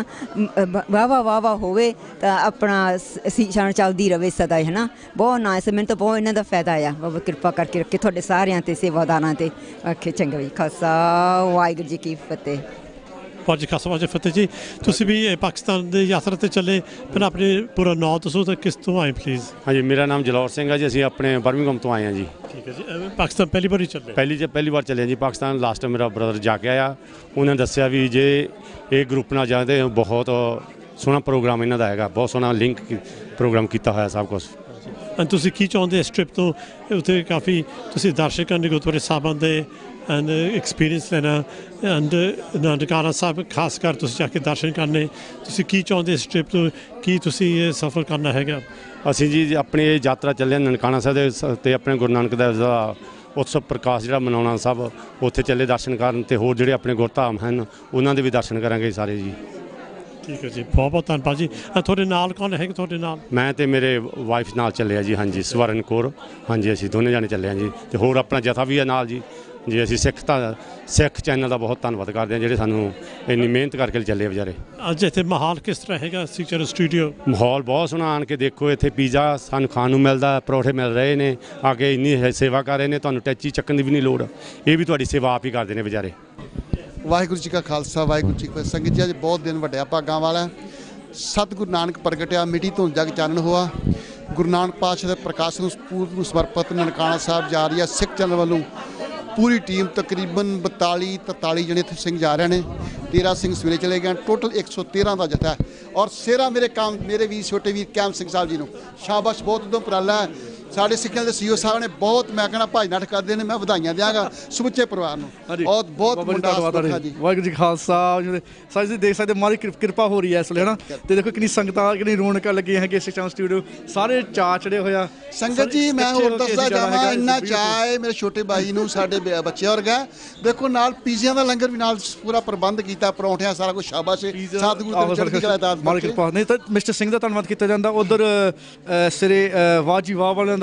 वाह वाह वाह वाह होवे तो अपना सीछण चलती रहे सदा है ना बहुत नाइस मैंने तो बहुत इन्हों का फायदा आया बाबा कृपा करके रखे थोड़े सारिਆਂ ते सेवादारां ते आखे चंगा जी खालसा वाहिगुरू जी की फतेह। वाहिगुरू जी खालसा वाहिगुरू जी फतेह जी तुसीं भी पाकिस्तान की यात्रा ते चले पर अपने पूरा नाम दसो तो किस तो आए प्लीज़? हाँ जी मेरा नाम जलौर सिंह है जी असीं अपने बर्मिंघम तो आए हैं जी। ठीक है जी पाकिस्तान पहली बार ही चले? पहली पहली बार चले जी पाकिस्तान लास्ट मेरा ब्रदर जाके आया उन्हें दस्सिया भी जे ये ग्रुप नाल जाते बहुत सोहना प्रोग्राम इन्हों का है बहुत सोहना लिंक प्रोग्राम किया होया सब कुछ। तुसीं की चाहुंदे इस ट्रिप तो उत्थे काफ़ी तुसीं दर्शन करने गुरुद्वारे साहिबां दे एंड एक्सपीरियंस लेना एंड ननकाना साहब खास कर तुसीं जाके दर्शन करने तुसीं की चाहुंदे इस ट्रिप तो की तुसीं सफ़र करना हैगा? असीं जी अपनी यात्रा चले ननकाना साहब ते अपने गुरु नानक देव दा उत्सव प्रकाश जिहड़ा मनाउणा सब उत्थे चले दर्शन करन ते होर जिहड़े अपने गुरधाम हैं उन्हां दे भी दर्शन करांगे सारे जी। ठीक है जी बहुत बहुत धन्यवाद जी। थोड़े नाल कौन है थोड़े नाल? मैं तो मेरे वाइफ नाल चले जी हाँ जी स्वर्ण कौर हाँ जी असीं दोनों जाने चले जी तो होर अपना जथा भी है नाल जी जी असीं सिख सिख चैनल का बहुत धन्यवाद करते हैं जिहड़े सानू इन्नी मेहनत करके चले बेचारे। अज इत्थे माहौल किस तरह है सिख चैनल स्टूडियो? माहौल बहुत सोहना आन के देखो इत्थे पीज़ा सानू खाण नूं मिलदा परौठे मिल रहे हैं आके इन्नी सेवा कर रहे हैं तुहानू टैची चक्कन की भी नहीं लोड़ ये भी तुहाडी सेवा आप ही करते हैं बेचारे। वाहिगुरू जी का खालसा वाहिगुरू जी की फतेह। संगत जी अज बहुत दिन वड्या भागां वाला सतगुरु नानक प्रगटिया मिट्टी तो जग चानण हुआ गुरु नानक पातशाह के प्रकाश नूं समर्पित ननकाना साहब जा रही है सिख चैनल वालों पूरी टीम तकरीबन बताली तरताली जने इत्थे सिंह जा रहे हैं तेरह सिंह सवेरे चले गए टोटल एक सौ तेरह का जत्था है और सेरा मेरे काम मेरे वीर छोटे वीर कैम सिंह साहब जी नूं शाबाश बहुत उदम उपराला है साढ़े सिक्खियां दे सीओ साहब ने बहुत मैं कहना भाई नठ करते हैं मैं बधाइयां देंगा समुचे परिवार नूं और बहुत वाहिगुरू जी खालसा सारे जी देख सकते मारी कृपा हो रही है इस वे है ना तो देखो कितनी संगतां कितनी रौनक लगी है सिख चैनल स्टूडियो सारे चा चढ़े होया संगत जी मैं होर दसदा जावां इन्ना चाह है मेरे छोटे भाई नूं साडे बच्चे और गए देखो नाल पीजियां दा लंगर भी नाल पूरा प्रबंध कीता परौंठियां सारा कुछ शाबाश सतगुरु दी चढ़दी कला दात मारी कृपा नहीं तो मिस्टर सिंह दा धन्नवाद कीता जांदा उधर सिरे वाह जी वाह वाले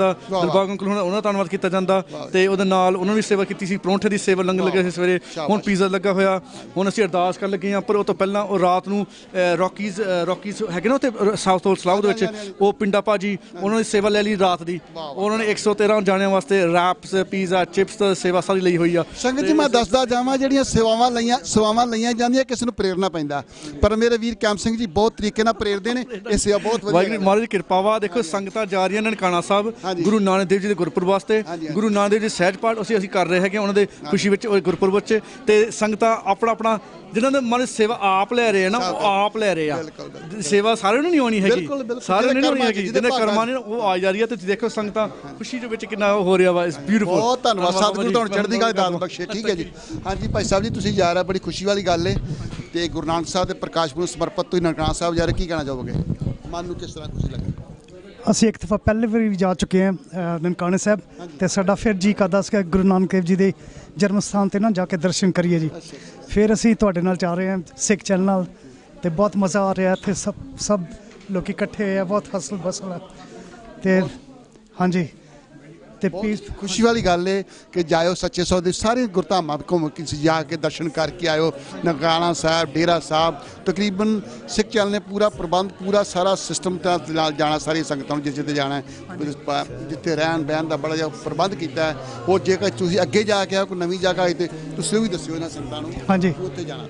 ਜਾਂਦਾ, ਦਿਲਬਾਗ ਅੰਕਲ ਉਹਨਾਂ ਦਾ ਧੰਨਵਾਦ ਕੀਤਾ ਜਾਂਦਾ ਤੇ ਉਹਦੇ ਨਾਲ ਉਹਨਾਂ ਨੇ ਸੇਵਾ ਕੀਤੀ ਸੀ, ਪਰੌਂਠੇ ਦੀ ਸੇਵਾ ਲੰਗਰ ਲੱਗਿਆ ਸੀ ਸਵੇਰੇ, ਹੁਣ ਪੀਜ਼ਾ ਲੱਗਾ ਹੋਇਆ। ਹੁਣ ਅਸੀਂ ਅਰਦਾਸ ਕਰਨ ਲੱਗੇ ਹਾਂ, ਪਰ ਉਹ ਤੋਂ ਪਹਿਲਾਂ ਉਹ ਰਾਤ ਨੂੰ ਰੌਕੀਜ਼ ਰੌਕੀਜ਼ ਹੈਗੇ ਨਾ ਉੱਥੇ ਸਾਊਥ ਹੋਲ ਸਲਾਊ ਦੇ ਵਿੱਚ, ਉਹ ਪਿੰਡਾ ਭਾਜੀ ਉਹਨਾਂ ਨੇ ਸੇਵਾ ਲੈ ਲਈ ਰਾਤ ਦੀ। ਉਹਨਾਂ ਨੇ ਇੱਕ ਸੌ ਤੇਰਾਂ ਜਾਣਿਆਂ ਵਾਸਤੇ ਰੈਪਸ, ਪੀਜ਼ਾ, ਚਿਪਸ ਸੇਵਾ ਸਾਰੀ ਲਈ ਹੋਈ ਆ। ਸੰਗਤ ਜੀ ਮੈਂ ਦੱਸਦਾ ਜਾਵਾਂ, ਜਿਹੜੀਆਂ ਸੇਵਾਵਾਂ ਲਈਆਂ ਸੇਵਾਵਾਂ ਲਈਆਂ ਜਾਂਦੀਆਂ ਕਿਸੇ ਨੂੰ ਪ੍ਰੇਰਨਾ ਪੈਂਦਾ, ਪਰ ਮੇਰੇ ਵੀਰ ਕੈਂਪ ਸਿੰਘ ਜੀ ਬਹੁਤ ਤਰੀਕੇ ਨਾਲ ਪ੍ਰੇਰਦੇ ਨੇ। ਇਹ ਸੇਵਾ ਬਹੁਤ ਵਧੀਆ ਵਾਹਿਗੁਰੂ ਮਹਾਰਾਜ ਦੀ ਕਿਰਪਾ ਵਾ। ਦੇਖੋ ਸੰਗਤਾਂ ਜਾ ਰਹੀਆਂ ਨਨਕਾਣਾ ਸਾਹਿਬ ਗੁਰੂ ਨਾਨਕ ਦੇਵ ਜੀ ਦੇ ਗੁਰਪੁਰਬ ਵਾਸਤੇ, ਗੁਰੂ ਨਾਨਕ ਦੇਵ ਜੀ ਸਹਿਜ ਪਾਠ ਅਸੀਂ ਅਸੀਂ ਕਰ ਰਹੇ ਹੈਗੇ ਉਹਨਾਂ ਦੇ ਖੁਸ਼ੀ ਵਿੱਚ, ਗੁਰਪੁਰਬ ਵਿੱਚ, ਤੇ ਸੰਗਤਾਂ ਆਪਣਾ ਆਪਣਾ ਜਿਨ੍ਹਾਂ ਦੇ ਮਨ ਸੇਵਾ ਆਪ ਲੈ ਰਹੇ ਆ ਨਾ, ਉਹ ਆਪ ਲੈ ਰਹੇ ਆ। ਸੇਵਾ ਸਾਰਿਆਂ ਨੂੰ ਨਹੀਂ ਆਉਣੀ ਹੈਗੀ, ਸਾਰਿਆਂ ਨੂੰ ਨਹੀਂ ਆਉਣੀ ਹੈਗੀ, ਜਿਹਦੇ ਕਰਮਾਂ ਨੇ ਉਹ ਆ ਜਾ ਰਹੀ ਹੈ। ਤੇ ਦੇਖੋ ਸੰਗਤਾਂ ਖੁਸ਼ੀ ਦੇ ਵਿੱਚ ਕਿੰਨਾ ਹੋ ਰਿਹਾ ਵਾ। It's beautiful. ਬਹੁਤ ਧੰਨਵਾਦ ਸਤਿਗੁਰੂ ਤੁਹਾਨੂੰ ਚੜ੍ਹਦੀ ਕਲਾ ਦਾਤ ਬਖਸ਼ੇ। ਠੀਕ ਹੈ ਜੀ। ਹਾਂਜੀ ਭਾਈ ਸਾਹਿਬ ਜੀ, ਤੁਸੀਂ ਜਾ ਰਹੇ, ਬੜੀ ਖੁਸ਼ੀ ਵਾਲੀ ਗੱਲ ਹੈ, ਤੇ ਗੁਰੂ ਨਾਨਕ ਸਾਹਿਬ ਦੇ ਪ੍ਰਕਾਸ਼ ਪੁਰਬ ਸਮਰਪਿਤ ਤੁਸੀਂ ਨਨਕਾਣਾ ਸਾਹਿਬ ਜਾ ਰਹੇ, ਕੀ ਕਹਿਣਾ ਚਾਹੋਗੇ? ਮਨ ਨੂੰ ਕਿਸ ਤਰ੍ਹਾਂ ਖੁਸ਼ੀ ਲੱਗੀ? ਅਸੀਂ ਇੱਕ ਦਫਾ ਪਹਿਲੇ ਵਾਰੀ ਵੀ ਜਾ ਚੁੱਕੇ ਹਾਂ ਨਨਕਾਣਾ ਸਾਹਿਬ, ਤੇ ਸਾਡਾ ਫਿਰ ਜੀ ਕਰਦਾ ਸੀਗਾ ਗੁਰੂ ਨਾਨਕ ਦੇਵ ਜੀ ਦੇ ਜਨਮ ਸਥਾਨ 'ਤੇ ਨਾ ਜਾ ਕੇ ਦਰਸ਼ਨ ਕਰੀਏ ਜੀ। ਫਿਰ ਅਸੀਂ ਤੁਹਾਡੇ ਨਾਲ ਜਾ ਰਹੇ ਹਾਂ ਸਿੱਖ ਚੈਨਲ ਨਾਲ, ਤੇ ਬਹੁਤ ਮਜ਼ਾ ਆ ਰਿਹਾ ਇੱਥੇ। ਸਭ ਸਭ ਲੋਕ ਇਕੱਠੇ ਹੋਏ ਆ, ਬਹੁਤ ਹਸਲ ਬਸਲ ਹੈ। ਤੇ ਹਾਂਜੀ, ਤੇ ਖੁਸ਼ੀ ਵਾਲੀ ਗੱਲ ਹੈ ਕਿ ਜਾਇਓ ਸੱਚੇ ਸੌਦੇ ਸਾਰੇ ਗੁਰਧਾਮਾਂ ਘੁੰਮ ਕੇ ਜਾ ਕੇ ਦਰਸ਼ਨ ਕਰਕੇ ਆਇਓ। ਨਨਕਾਣਾ ਸਾਹਿਬ, ਡੇਰਾ ਸਾਹਿਬ, ਤਕਰੀਬਨ ਸਿੱਖ ਚੈਨਲ ਨੇ ਪੂਰਾ ਪ੍ਰਬੰਧ, ਪੂਰਾ ਸਾਰਾ ਸਿਸਟਮ ਨਾਲ ਜਾਣਾ, ਸਾਰੀ ਸੰਗਤਾਂ ਨੂੰ ਜਿੱਥੇ ਜਾਣਾ ਹੈ, ਜਿੱਥੇ ਰਹਿਣ ਬਹਿਣ ਦਾ ਬੜਾ ਜਿਹਾ ਪ੍ਰਬੰਧ ਕੀਤਾ ਹੈ। ਉਹ ਜੇਕਰ ਤੁਸੀਂ ਅੱਗੇ ਜਾ ਕੇ ਆਓ ਕੋਈ ਨਵੀਂ ਜਗ੍ਹਾ ਆਈ, ਤੇ ਤੁਸੀਂ ਵੀ ਦੱਸਿਓ ਇਹਨਾਂ ਸੰਗਤਾਂ ਨੂੰ ਹਾਂਜੀ ਉੱਥੇ ਜਾਣਾ।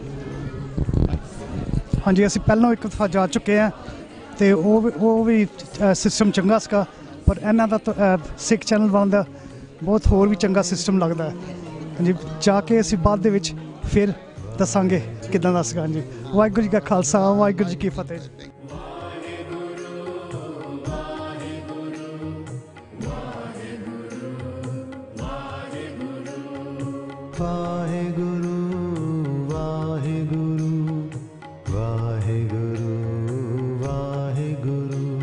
ਹਾਂਜੀ, ਅਸੀਂ ਪਹਿਲਾਂ ਇੱਕ ਦਫਾ ਜਾ ਚੁੱਕੇ ਹਾਂ, ਤੇ ਉਹ ਉਹ ਵੀ ਸਿਸਟਮ ਚੰਗਾ ਸੀਗਾ, ਪਰ ਇਹਨਾਂ ਦਾ ਸਿੱਖ ਚੈਨਲ ਬਣਦਾ ਬਹੁਤ ਹੋਰ ਵੀ ਚੰਗਾ ਸਿਸਟਮ ਲੱਗਦਾ ਹੈ। ਹਾਂਜੀ, ਜਾ ਕੇ ਅਸੀਂ ਬਾਅਦ ਦੇ ਵਿੱਚ ਫਿਰ ਦੱਸਾਂਗੇ ਕਿੱਦਾਂ ਦਾ ਸੀਗਾ। ਹਾਂਜੀ, ਵਾਹਿਗੁਰੂ ਜੀ ਕਾ ਖਾਲਸਾ, ਵਾਹਿਗੁਰੂ ਜੀ ਕੀ ਫਤਿਹ। ਵਾਹਿਗੁਰੂ ਵਾਹਿਗੁਰੂ ਵਾਹਿਗੁਰੂ ਵਾਹਿਗੁਰੂ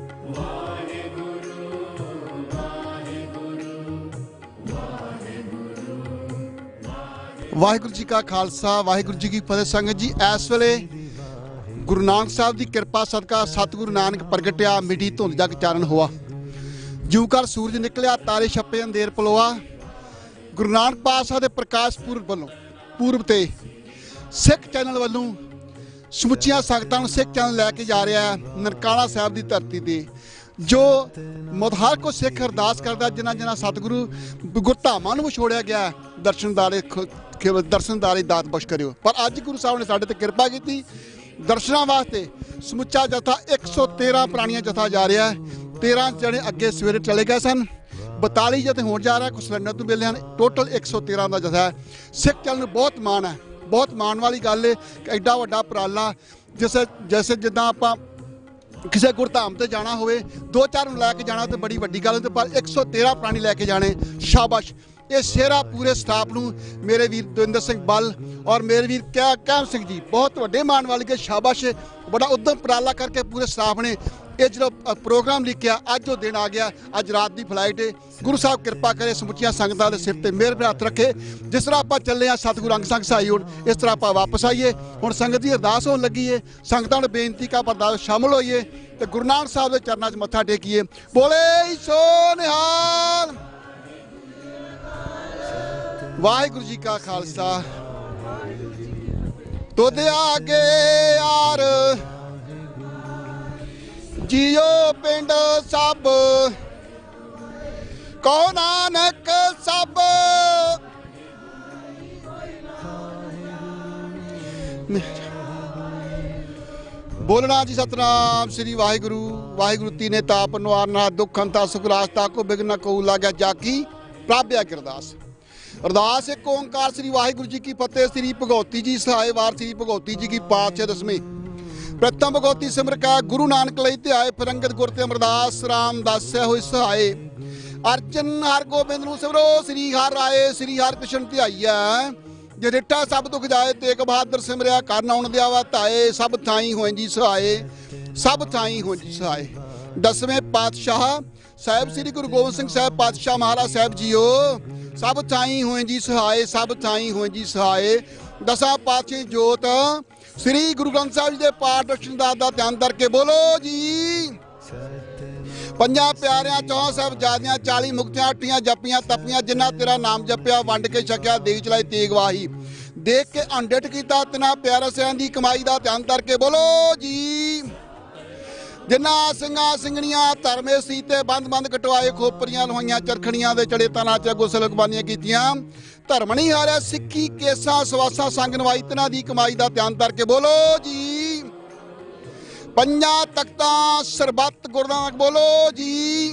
ਵਾਹਿਗੁਰੂ ਜੀ ਕਾ ਖਾਲਸਾ, ਵਾਹਿਗੁਰੂ ਜੀ ਕੀ ਫਤਿਹ। ਸੰਗਤ ਜੀ, ਇਸ ਵੇਲੇ ਗੁਰੂ ਨਾਨਕ ਸਾਹਿਬ ਦੀ ਕਿਰਪਾ ਸਦਕਾ ਸਤਿਗੁਰੂ ਨਾਨਕ ਪ੍ਰਗਟਿਆ, ਮਿੱਟੀ ਧੁੰਦ ਜਗ ਚਾਨਣ ਹੋਆ, ਜਿਉ ਕਰ ਸੂਰਜ ਨਿਕਲਿਆ, ਤਾਰੇ ਛੱਪੇ ਅੰਧੇਰ ਪਲੋਆ। ਗੁਰੂ ਨਾਨਕ ਪਾਤਸ਼ਾਹ ਦੇ ਪ੍ਰਕਾਸ਼ ਪੁਰਬ ਵੱਲੋਂ ਪੂਰਬ ਤੇ ਸਿੱਖ ਚੈਨਲ ਵੱਲੋਂ ਸਮੁੱਚੀਆਂ ਸੰਗਤਾਂ ਨੂੰ ਸਿੱਖ ਚੈਨਲ ਲੈ ਕੇ ਜਾ ਰਿਹਾ ਹੈ ਨਨਕਾਣਾ ਸਾਹਿਬ ਦੀ ਧਰਤੀ ਤੇ, ਜੋ ਹਰ ਕੋਈ ਸਿੱਖ ਅਰਦਾਸ ਕਰਦਾ, ਜਿਨ੍ਹਾਂ ਜਿਨ੍ਹਾਂ ਸਤਿਗੁਰੂ ਗੁਰਧਾਮਾਂ ਨੂੰ ਵਿਛੋੜਿਆ ਗਿਆ, ਦਰਸ਼ਨਦਾਰੇ ਦਰਸ਼ਨਦਾਰੀ ਦਾਤ ਬਖਸ਼ ਕਰਿਓ। ਪਰ ਅੱਜ ਗੁਰੂ ਸਾਹਿਬ ਨੇ ਸਾਡੇ ਤੇ ਕਿਰਪਾ ਕੀਤੀ, ਦਰਸ਼ਨਾਂ ਵਾਸਤੇ ਸਮੁੱਚਾ ਜਥਾ ਇੱਕ ਸੌ ਤੇਰਾਂ ਪ੍ਰਾਣੀਆਂ ਜਥਾ ਜਾ ਰਿਹਾ ਹੈ। ਤੇਰਾਂ ਜਣੇ ਅੱਗੇ ਸਵੇਰੇ ਚਲੇ ਗਏ ਸਨ, ਬਤਾਲੀ ਜਥੇ ਹੋਣ ਜਾ ਰਿਹਾ, ਕੁਛ ਸਿਲੰਡਰ ਤੋਂ ਮਿਲਦੇ ਹਨ। ਟੋਟਲ ਇੱਕ ਸੌ ਤੇਰਾਂ ਦਾ ਜਥਾ ਹੈ। ਸਿੱਖ ਚੈਨਲ ਨੂੰ ਬਹੁਤ ਮਾਣ ਹੈ, ਬਹੁਤ ਮਾਣ ਵਾਲੀ ਗੱਲ ਹੈ ਕਿ ਐਡਾ ਵੱਡਾ ਉਪਰਾਲਾ, ਜਿਵੇਂ ਜੈਸੇ ਜਿੱਦਾਂ ਆਪਾਂ ਕਿਸੇ ਗੁਰਧਾਮ ਤੇ ਜਾਣਾ ਹੋਵੇ, ਦੋ ਚਾਰ ਨੂੰ ਲੈ ਕੇ ਜਾਣਾ ਤੇ ਬੜੀ ਵੱਡੀ ਗੱਲ ਹੈ, ਪਰ ਇੱਕ ਸੌ ਤੇਰਾਂ ਪ੍ਰਾਣੀ ਲੈ ਕੇ ਜਾਣੇ, ਸ਼ਾਬਾਸ਼। ਇਹ ਸ਼ੇਰਾ ਪੂਰੇ ਸਟਾਫ ਨੂੰ, ਮੇਰੇ ਵੀਰ ਦਵਿੰਦਰ ਸਿੰਘ ਬੱਲ ਔਰ ਮੇਰੇ ਵੀਰ ਕੈ ਕੈਂਪ ਸਿੰਘ ਜੀ, ਬਹੁਤ ਵੱਡੇ ਮਾਣ ਵਾਲੀ ਗੱਲ, ਸ਼ਾਬਾਸ਼। ਬੜਾ ਉਦਮ ਉਪਰਾਲਾ ਕਰਕੇ ਪੂਰੇ ਸਟਾਫ ਨੇ ਇਹ ਜਿਹੜਾ ਪ੍ਰੋਗਰਾਮ ਲਿਖਿਆ, ਅੱਜ ਉਹ ਦਿਨ ਆ ਗਿਆ। ਅੱਜ ਰਾਤ ਦੀ ਫਲਾਈਟ ਹੈ। ਗੁਰੂ ਸਾਹਿਬ ਕਿਰਪਾ ਕਰੇ, ਸਮੁੱਚੀਆਂ ਸੰਗਤਾਂ ਦੇ ਸਿਰ ਤੇ ਮਿਹਰ ਭਰਾ ਹੱਥ ਰੱਖੇ। ਜਿਸ ਤਰ੍ਹਾਂ ਆਪਾਂ ਚੱਲੇ ਹਾਂ ਸਤਿਗੁਰੂ ਅੰਗ ਸੰਗ ਸਹਾਈ ਹੋਣ, ਇਸ ਤਰ੍ਹਾਂ ਆਪਾਂ ਵਾਪਸ ਆਈਏ। ਹੁਣ ਸੰਗਤ ਦੀ ਅਰਦਾਸ ਹੋਣ ਲੱਗੀ ਹੈ, ਸੰਗਤਾਂ ਨੂੰ ਬੇਨਤੀ ਕਾ ਅਰਦਾਸ ਸ਼ਾਮਲ ਹੋਈਏ ਤੇ ਗੁਰੂ ਨਾਨਕ ਸਾਹਿਬ ਦੇ ਚਰਨਾਂ 'ਚ ਮੱਥਾ ਟੇਕੀਏ। ਬੋਲੇ ਸੋ ਨਿਹਾਲ। ਵਾਹਿਗੁਰੂ ਜੀ ਕਾ ਖਾਲਸਾ। ਤੁਧ ਆਗੇ ਯਾਰ ਜੀਓ ਪਿੰਡ ਸਭ, ਕਹੋ ਨਾਨਕ ਸਭ। ਬੋਲਣਾ ਜੀ ਸਤਨਾਮ ਸ੍ਰੀ ਵਾਹਿਗੁਰੂ। ਵਾਹਿਗੁਰੂ ਤੀਨੇ ਤਾਪ ਨਵਾਰ ਨਾ ਦੁੱਖ ਅੰਤਾ ਸੁਖ ਰਾਸਤਾ ਕੋ ਬਿਗਨ ਕੋ ਲਾਗਿਆ ਜਾਕੀ ਪ੍ਰਾਪਿਆ ਕਿਰਦਾਸ। ਅਰਦਾਸ ਇੱਕ ਓਂਕਾਰ ਸ੍ਰੀ ਵਾਹਿਗੁਰੂ ਜੀ ਕੀ ਫਤਿਹ। ਸ੍ਰੀ ਭਗਉਤੀ ਜੀ ਸਹਾਏ ਵਾਰ ਸ੍ਰੀ ਭਗਉਤੀ ਜੀ ਕੀ ਪਾਤਸ਼ਾਹ ਦਸਵੇਂ। ਪ੍ਰਥਮ ਭਗਉਤੀ ਸਿਮਰ ਕਾ ਗੁਰੂ ਨਾਨਕ ਲਈ ਧਿਆਏ, ਫਿਰ ਅੰਗਦ ਗੁਰ ਤੇ ਅਮਰਦਾਸ ਰਾਮਦਾਸਿਆ ਹੋਏ ਸਹਾਏ। ਅਰਜਨ ਹਰ ਗੋਬਿੰਦ ਨੂੰ ਸਿਮਰੋ, ਸ੍ਰੀ ਹਰਿ ਰਾਏ ਸ੍ਰੀ ਹਰਿ ਕ੍ਰਿਸ਼ਨ ਧਿਆਈਐ। ਜੇ ਡਿੱਠਾ ਸਭ ਦੁਖ ਜਾਏ, ਤੇਗ ਬਹਾਦਰ ਸਿਮਰਿਆ ਕਰਨ ਆਉਣ ਦਿਆ ਵਾ ਧਾਏ। ਸਭ ਥਾਈ ਹੋਏ ਜੀ ਸਹਾਏ, ਸਭ ਥਾਈ ਹੋਏ ਜੀ ਸਹਾਏ। ਦਸਵੇਂ ਪਾਤਸ਼ਾਹ ਸਾਹਿਬ ਸ੍ਰੀ ਗੁਰੂ ਗੋਬਿੰਦ ਸਿੰਘ ਸਾਹਿਬ ਪਾਤਸ਼ਾਹ ਮਹਾਰਾਜ ਸਾਹਿਬ ਜੀਓ, ਸਭ ਥਾਈ ਹੋਏ ਜੀ ਸਹਾਏ, ਸਭ ਥਾਈ ਹੋਏ ਜੀ ਸਹਾਏ। ਦਸਾਂ ਪਾਤਸ਼ਾਹੀ ਜੋਤ ਸ੍ਰੀ ਗੁਰੂ ਗ੍ਰੰਥ ਸਾਹਿਬ ਜੀ ਦੇ ਪਾਠ ਦਰਸ਼ਨ ਦਾ ਧਿਆਨ ਕਰਕੇ ਬੋਲੋ ਜੀ। ਪੰਜਾਂ ਪਿਆਰਿਆਂ ਚੌਹਾਂ ਸਾਹਿਬਜ਼ਾਦਿਆਂ ਚਾਲੀ ਮੁਕਤਿਆਂ ਅੱਠੀਆਂ ਜੱਪੀਆਂ ਤਪੀਆਂ ਜਿਨ੍ਹਾਂ ਤੇਰਾ ਨਾਮ ਜਪਿਆ ਵੰਡ ਕੇ ਛਕਿਆ ਦੇਖ ਚਲਾਈ ਤੇਗ ਵਾਹੀ ਦੇਖ ਕੇ ਅਣਡਿੱਠ ਕੀਤਾ ਤਿਨਾਂ ਪਿਆਰਿਆਂ ਸਿਆਂ ਦੀ ਕਮਾਈ ਦਾ ਧਿਆਨ ਕਰਕੇ ਬੋਲੋ ਜੀ ਜਿਨ੍ਹਾਂ ਸਿੰਘਾਂ ਸਿੰਘਣੀਆਂ ਧਰਮੇ ਸੀਤੇ ਬੰਦ ਬੰਦ ਕਟਵਾਏ ਖੋਪਰੀਆਂ ਲੁਹਾਈਆਂ ਚਰਖੜੀਆਂ ਦੇ ਚੜੇ ਤਨਾਂ ਚ ਗੁਸਲ ਕੁਰਬਾਨੀਆਂ ਕੀਤੀਆਂ ਧਰਮ ਨਹੀਂ ਹਾਰਿਆ ਸਿੱਖੀ ਕੇਸਾਂ ਸਵਾਸਾਂ ਸੰਗ ਨਵਾਈ ਤਿਨਾਂ ਦੀ ਕਮਾਈ ਦਾ ਧਿਆਨ ਕਰਕੇ ਬੋਲੋ ਜੀ ਪੰਜਾਂ ਤਖਤਾਂ ਸਰਬੱਤ ਗੁਰਦਾਂ ਬੋਲੋ ਜੀ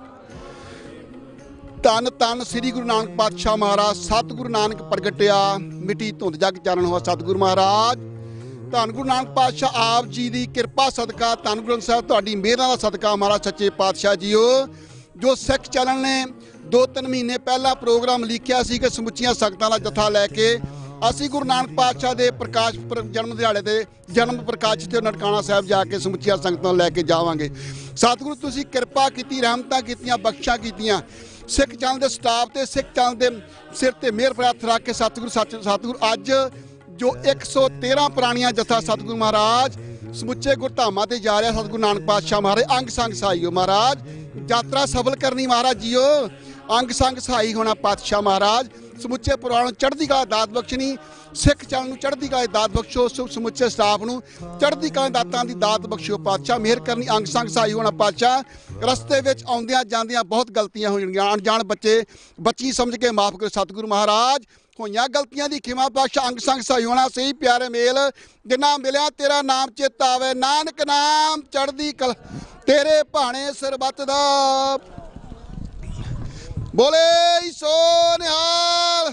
ਧੰਨ ਧੰਨ ਸ੍ਰੀ ਗੁਰੂ ਨਾਨਕ ਪਾਤਸ਼ਾਹ ਮਹਾਰਾਜ ਸਤਿਗੁਰੂ ਨਾਨਕ ਪ੍ਰਗਟਿਆ ਮਿੱਟੀ ਧੁੰਦ ਜਗ ਚਾਨਣ ਹੋਆ ਸਤਿਗੁਰੂ ਮਹਾਰਾਜ ਧੰਨ ਗੁਰੂ ਨਾਨਕ ਪਾਤਸ਼ਾਹ ਆਪ ਜੀ ਦੀ ਕਿਰਪਾ ਸਦਕਾ ਧੰਨ ਗੁਰੂ ਸਾਹਿਬ ਤੁਹਾਡੀ ਮਿਹਰਾਂ ਦਾ ਸਦਕਾ ਮਹਾਰਾਜ ਸੱਚੇ ਪਾਤਸ਼ਾਹ ਜੀਓ ਜੋ ਸਿੱਖ ਚੈਨਲ ਨੇ ਦੋ ਤਿੰਨ ਮਹੀਨੇ ਪਹਿਲਾਂ ਪ੍ਰੋਗਰਾਮ ਲਿਖਿਆ ਸੀ ਕਿ ਸਮੁੱਚੀਆਂ ਸੰਗਤਾਂ ਦਾ ਜਥਾ ਲੈ ਕੇ ਅਸੀਂ ਗੁਰੂ ਨਾਨਕ ਪਾਤਸ਼ਾਹ ਦੇ ਪ੍ਰਕਾਸ਼ ਜਨਮ ਦਿਹਾੜੇ ਤੇ ਜਨਮ ਪ੍ਰਕਾਸ਼ ਤੇ ਨਨਕਾਣਾ ਸਾਹਿਬ ਜਾ ਕੇ ਸਮੁੱਚੀਆਂ ਸੰਗਤਾਂ ਲੈ ਕੇ ਜਾਵਾਂਗੇ ਸਤਿਗੁਰੂ ਤੁਸੀਂ ਕਿਰਪਾ ਕੀਤੀ ਰਹਿਮਤਾਂ ਕੀਤੀਆਂ ਬਖਸ਼ਾਂ ਕੀਤੀਆਂ ਸਿੱਖ ਚੈਨਲ ਦੇ ਸਟਾਫ ਤੇ ਸਿੱਖ ਚੈਨਲ ਦੇ ਸਿਰ ਤੇ ਮਿਹਰ ਭਰਾ ਹੱਥ ਰੱਖ ਕੇ ਸਤਿਗੁਰੂ ਸੱਚ ਸਤਿਗੁਰੂ ਅੱਜ ਜੋ ਇੱਕ ਸੌ ਤੇਰਾਂ ਪੁਰਾਣੀਆਂ ਜਥਾ ਸਤਿਗੁਰੂ ਮਹਾਰਾਜ ਸਮੁੱਚੇ ਗੁਰਧਾਮਾਂ ਤੇ ਜਾ ਰਿਹਾ ਸਤਿਗੁਰੂ ਨਾਨਕ ਪਾਤਸ਼ਾਹ ਮਹਾਰਾਜ ਅੰਗ ਸੰਗ ਸਹਾਈਓ ਮਹਾਰਾਜ ਯਾਤਰਾ ਸਫਲ ਕਰਨੀ ਮਹਾਰਾਜ ਜੀਓ ਅੰਗ ਸੰਗ ਸਹਾਈ ਹੋਣਾ ਪਾਤਸ਼ਾਹ ਮਹਾਰਾਜ ਸਮੁੱਚੇ ਪਰਿਵਾਰ ਨੂੰ ਚੜ੍ਹਦੀ ਕਲਾ ਦਾਤ ਬਖਸ਼ਣੀ ਸਿੱਖ ਚੈਨਲ ਨੂੰ ਚੜ੍ਹਦੀ ਕਲਾ ਦਾਤ ਬਖਸ਼ੋ ਸਮੁੱਚੇ ਸਟਾਫ ਨੂੰ ਚੜ੍ਹਦੀ ਕਲਾ ਦਾਤਾਂ ਦੀ ਦਾਤ ਬਖਸ਼ੋ ਪਾਤਸ਼ਾਹ ਮਿਹਰ ਕਰਨੀ ਅੰਗ ਸੰਗ ਸਹਾਈ ਹੋਣਾ ਪਾਤਸ਼ਾਹ ਰਸਤੇ ਵਿੱਚ ਆਉਂਦਿਆਂ ਜਾਂਦਿਆਂ ਬਹੁਤ ਗਲਤੀਆਂ ਹੋ ਜਾਣਗੀਆਂ ਅਣਜਾਣ ਬੱਚੇ ਬੱਚੀ ਸਮਝ ਕੇ ਮਾਫ ਕਰੋ ਸਤਿਗੁਰੂ ਮਹਾਰਾਜ ਹੋਈਆਂ ਗਲਤੀਆਂ ਦੀ ਖਿਮਾ ਬਖਸ਼ ਅੰਗ ਸੰਗ ਸਹਾਈ ਹੋਣਾ ਸਹੀ ਪਿਆਰੇ ਮੇਲ ਜਿੰਨਾ ਮਿਲਿਆ ਤੇਰਾ ਨਾਮ ਚੇਤਾ ਆਵੇ ਨਾਨਕ ਨਾਮ ਚੜ੍ਹਦੀ ਕਲਾ ਤੇਰੇ ਭਾਣੇ ਸਰਬੱਤ ਦਾ ਬੋਲੇ ਸੋ ਨਿਹਾਲ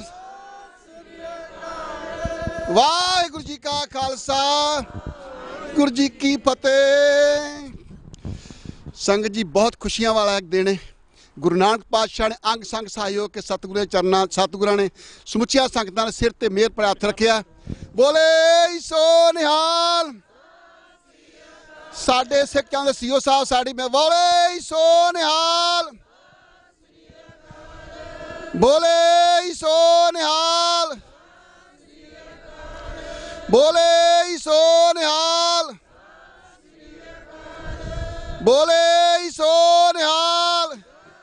ਵਾਹਿਗੁਰੂ ਜੀ ਕਾ ਖਾਲਸਾ ਗੁਰੂ ਜੀ ਕੀ ਫਤਿਹ ਸੰਗਤ ਜੀ ਬਹੁਤ ਖੁਸ਼ੀਆਂ ਵਾਲਾ ਇੱਕ ਦਿਨ ਹੈ ਗੁਰੂ ਨਾਨਕ ਪਾਤਸ਼ਾਹ ਨੇ ਅੰਗ ਸੰਗ ਸਹਾਈ ਹੋ ਕੇ ਸਤਿਗੁਰੂ ਦੇ ਚਰਨਾਂ ਸਤਿਗੁਰਾਂ ਨੇ ਸਮੁੱਚੀਆਂ ਸੰਗਤਾਂ ਦੇ ਸਿਰ ਤੇ ਮਿਹਰ ਭਰਿਆ ਹੱਥ ਰੱਖਿਆ ਬੋਲੇ ਸੋ ਨਿਹਾਲ ਸਾਡੇ ਸਿੱਖਾਂ ਦੇ ਸੀਓ ਸਾਹਿਬ ਸਾਡੀ ਮੈਂ ਬੋਲੇ ਸੋ ਨਿਹਾਲ ਬੋਲੇ ਸੋ ਨਿਹਾਲ ਬੋਲੇ ਸੋ ਨਿਹਾਲ ਬੋਲੇ ਸੋ ਨਿਹਾਲ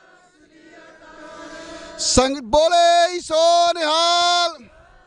ਸੰਗ ਬੋਲੇ ਸੋ ਨਿਹਾਲ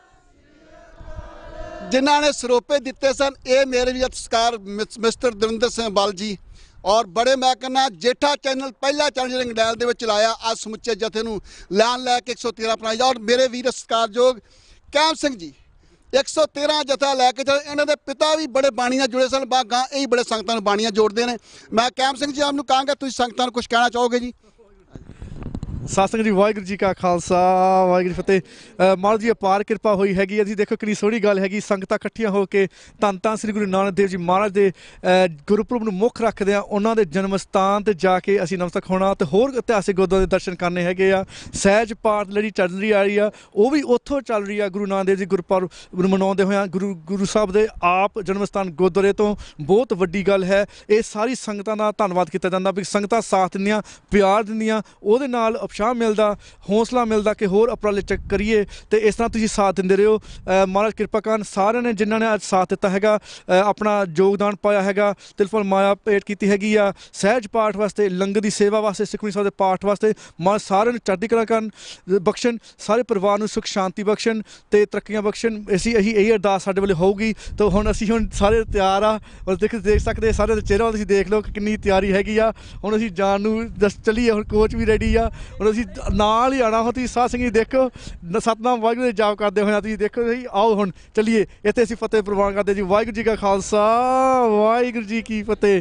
ਜਿਨ੍ਹਾਂ ਨੇ ਸਰੋਪੇ ਦਿੱਤੇ ਸਨ ਇਹ ਮੇਰੇ ਵੀ ਸਤਿਕਾਰ ਮਿਸਟਰ ਦਵਿੰਦਰ ਸਿੰਘ ਬਲ ਜੀ ਔਰ ਬੜੇ ਮੈਂ ਕਹਿੰਦਾ ਜੇਠਾ ਚੈਨਲ ਪਹਿਲਾ ਚੈਨਲ ਜਿਹੜਾ ਇੰਗਲੈਂਡ ਦੇ ਵਿੱਚ ਚਲਾਇਆ ਅੱਜ ਸਮੁੱਚੇ ਜਥੇ ਨੂੰ ਲੈਣ ਲੈ ਕੇ ਇੱਕ ਸੌ ਤੇਰਾਂ ਬਣਾਇਆ ਔਰ ਮੇਰੇ ਵੀਰ ਸਤਿਕਾਰਯੋਗ ਕੈਮ ਸਿੰਘ ਜੀ ਇੱਕ ਸੌ ਤੇਰਾਂ ਜਥਾ ਲੈ ਕੇ ਚੱਲ ਇਹਨਾਂ ਦੇ ਪਿਤਾ ਵੀ ਬੜੇ ਬਾਣੀ ਨਾਲ ਜੁੜੇ ਸਨ ਬਾਗਾਂ ਇਹ ਹੀ ਬੜੇ ਸੰਗਤਾਂ ਨੂੰ ਬਾਣੀਆਂ ਜੋੜਦੇ ਨੇ ਮੈਂ ਕੈਮ ਸਿੰਘ ਜੀ ਆਪ ਨੂੰ ਕਹਾਂਗਾ ਤੁਸੀਂ ਸੰਗਤਾਂ ਨੂੰ ਕੁਝ ਕਹਿਣਾ ਚਾਹੋਗੇ ਜੀ ਸਾਧ ਸੰਗਤ ਜੀ ਵਾਹਿਗੁਰੂ ਜੀ ਕਾ ਖਾਲਸਾ ਵਾਹਿਗੁਰੂ ਜੀ ਫਤਿਹ ਮਹਾਰਾਜ ਜੀ ਅਪਾਰ ਕਿਰਪਾ ਹੋਈ ਹੈਗੀ ਅਸੀਂ ਦੇਖੋ ਕਿੰਨੀ ਸੋਹਣੀ ਗੱਲ ਹੈਗੀ ਸੰਗਤਾਂ ਇਕੱਠੀਆਂ ਹੋ ਕੇ ਧੰਨ ਧੰਨ ਸ੍ਰੀ ਗੁਰੂ ਨਾਨਕ ਦੇਵ ਜੀ ਮਹਾਰਾਜ ਦੇ ਗੁਰਪੁਰਬ ਨੂੰ ਮੁੱਖ ਰੱਖਦੇ ਆ ਉਹਨਾਂ ਦੇ ਜਨਮ ਸਥਾਨ ਤੇ ਜਾ ਕੇ ਅਸੀਂ ਨਮਸਤਕ ਹੋਣਾ ਤੇ ਹੋਰ ਇਤਿਹਾਸਿਕ ਗੁਰਦੁਆਰੇ ਦੇ ਦਰਸ਼ਨ ਕਰਨੇ ਹੈਗੇ ਆ ਸਹਿਜ ਪਾਠ ਜਿਹੜੀ ਚੱਲ ਰਹੀ ਆ ਰਹੀ ਆ ਉਹ ਵੀ ਉੱਥੋਂ ਚੱਲ ਰਹੀ ਆ ਗੁਰੂ ਨਾਨਕ ਦੇਵ ਜੀ ਗੁਰਪੁਰਬ ਮਨਾਉਂਦੇ ਹੋਇਆ ਗੁਰੂ ਗੁਰੂ ਸਾਹਿਬ ਦੇ ਆਪ ਜਨਮ ਸਥਾਨ ਗੁਰਦੁਆਰੇ ਤੋਂ ਬਹੁਤ ਵੱਡੀ ਗੱਲ ਹੈ ਇਹ ਸਾਰੀ ਸੰਗਤਾਂ ਦਾ ਧੰਨਵਾਦ ਕੀਤਾ ਜਾਂਦਾ ਵੀ ਸੰਗਤਾਂ ਸਾਥ ਦਿੰਦੀਆਂ ਪਿਆਰ ਦਿੰਦੀਆਂ ਉਹਦੇ ਨਾਲ ਉਤਸ਼ਾਹ ਮਿਲਦਾ ਹੌਸਲਾ ਮਿਲਦਾ ਕਿ ਹੋਰ ਉਪਰਾਲੇ ਚੱਕ ਕਰੀਏ ਤੇ ਇਸ ਤਰ੍ਹਾਂ ਤੁਸੀਂ ਸਾਥ ਦਿੰਦੇ ਰਹੋ ਮਹਾਰਾਜ ਕਿਰਪਾ ਕਰਨ ਸਾਰਿਆਂ ਨੇ ਜਿਨ੍ਹਾਂ ਨੇ ਅੱਜ ਸਾਥ ਦਿੱਤਾ ਹੈਗਾ ਆਪਣਾ ਯੋਗਦਾਨ ਪਾਇਆ ਹੈਗਾ ਤਿਲਫਲ ਮਾਇਆ ਭੇਟ ਕੀਤੀ ਹੈਗੀ ਆ ਸਹਿਜ ਪਾਠ ਵਾਸਤੇ ਲੰਗਰ ਦੀ ਸੇਵਾ ਵਾਸਤੇ ਸੁਖਮਨੀ ਸਾਹਿਬ ਦੇ ਪਾਠ ਵਾਸਤੇ ਮਹਾਰਾਜ ਸਾਰਿਆਂ ਨੂੰ ਚੜ੍ਹਦੀ ਕਲਾ ਕਰਨ ਬਖਸ਼ਣ ਸਾਰੇ ਪਰਿਵਾਰ ਨੂੰ ਸੁਖ ਸ਼ਾਂਤੀ ਬਖਸ਼ਣ ਤੇ ਤਰੱਕੀਆਂ ਬਖਸ਼ਣ ਅਸੀਂ ਇਹੀ ਇਹੀ ਅਰਦਾਸ ਸਾਡੇ ਵੱਲੋਂ ਹੋਊਗੀ ਤਾਂ ਹੁਣ ਅਸੀਂ ਹੁਣ ਸਾਰੇ ਤਿਆਰ ਆ ਔਰ ਦੇਖ ਦੇਖ ਸਕਦੇ ਸਾਰੇ ਦੇ ਚਿਹਰਾ ਤੁਸੀਂ ਦੇਖ ਲਓ ਕਿ ਕਿੰਨੀ ਤਿਆਰੀ ਹੈਗੀ ਆ ਹੁਣ ਅਸੀਂ ਜਾਣ ਨੂੰ ਦੱਸ ਚੱਲੀਏ ਹੁਣ ਕੋਚ ਵੀ ਰੈਡੀ ਆ ਹੁਣ ਅਸੀਂ ਨਾਲ ਹੀ ਆਉਣਾ ਹੋ ਤੁਸੀਂ ਸਾਧ ਸੰਗਤ ਦੇਖੋ ਸਤਨਾਮ ਵਾਹਿਗੁਰੂ ਦੇ ਜਾਪ ਕਰਦੇ ਹੋਏ ਤੁਸੀਂ ਦੇਖੋ ਤੁਸੀਂ ਆਓ ਹੁਣ ਚੱਲੀਏ ਇੱਥੇ ਅਸੀਂ ਫਤਿਹ ਪ੍ਰਵਾਨ ਕਰਦੇ ਜੀ ਵਾਹਿਗੁਰੂ ਜੀ ਕਾ ਖਾਲਸਾ ਵਾਹਿਗੁਰੂ ਜੀ ਕੀ ਫਤਿਹ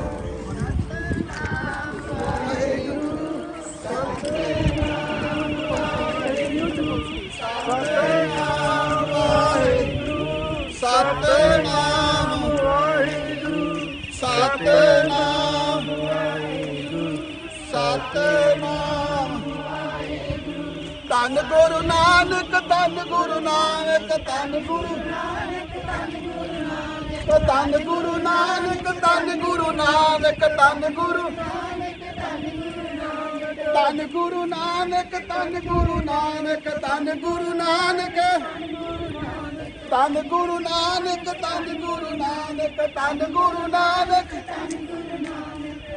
ਸਤਨਾਮ ਵਾਹਿਗੁਰੂ ਸਤਨਾਮ ਵਾਹਿਗੁਰੂ ਸਤਨਾਮ ਧੰਨ ਗੁਰੂ ਨਾਨਕ ਧੰਨ ਗੁਰੂ ਨਾਨਕ ਧੰਨ ਗੁਰੂ ਨਾਨਕ ਧੰਨ ਗੁਰੂ ਨਾਨਕ ਧੰਨ ਗੁਰੂ ਨਾਨਕ ਧੰਨ ਗੁਰੂ ਨਾਨਕ ਧੰਨ ਗੁਰੂ ਧੰਨ ਗੁਰੂ ਨਾਨਕ ਧੰਨ ਗੁਰੂ ਨਾਨਕ ਧੰਨ ਗੁਰੂ ਨਾਨਕ ਧੰਨ ਗੁਰੂ ਨਾਨਕ ਧੰਨ ਗੁਰੂ ਨਾਨਕ ਧੰਨ ਗੁਰੂ ਨਾਨਕ